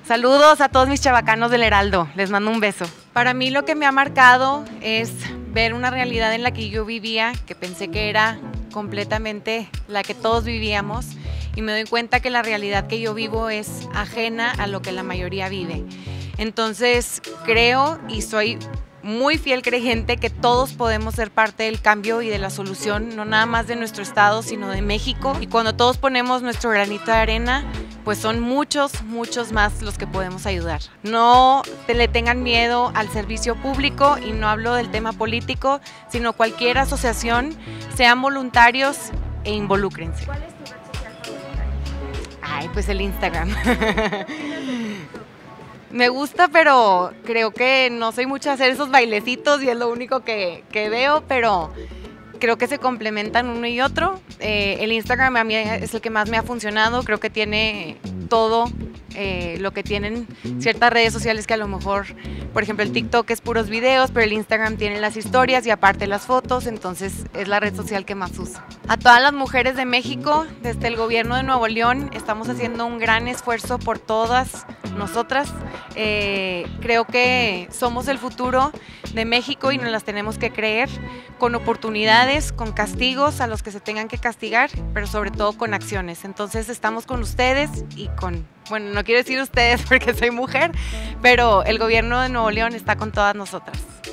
Saludos a todos mis chavacanos del Heraldo, les mando un beso. Para mí lo que me ha marcado es ver una realidad en la que yo vivía, que pensé que era completamente la que todos vivíamos, y me doy cuenta que la realidad que yo vivo es ajena a lo que la mayoría vive. Entonces creo y soy muy fiel creyente que todos podemos ser parte del cambio y de la solución, no nada más de nuestro estado, sino de México. Y cuando todos ponemos nuestro granito de arena, pues son muchos más los que podemos ayudar. No le tengan miedo al servicio público, y no hablo del tema político, sino cualquier asociación, sean voluntarios e involúcrense. ¿Cuál es tu red social favorita? Ay, pues el Instagram. Me gusta, pero creo que no soy mucho a hacer esos bailecitos y es lo único que veo, pero creo que se complementan uno y otro. El Instagram a mí es el que más me ha funcionado, creo que tiene todo lo que tienen ciertas redes sociales que a lo mejor, por ejemplo el TikTok es puros videos, pero el Instagram tiene las historias y aparte las fotos, entonces es la red social que más uso. A todas las mujeres de México, desde el gobierno de Nuevo León, estamos haciendo un gran esfuerzo por todas nosotras. Creo que somos el futuro de México y nos las tenemos que creer, con oportunidades, con castigos a los que se tengan que castigar, pero sobre todo con acciones. Entonces estamos con ustedes y con, bueno, no quiero decir ustedes porque soy mujer, pero el gobierno de Nuevo León está con todas nosotras.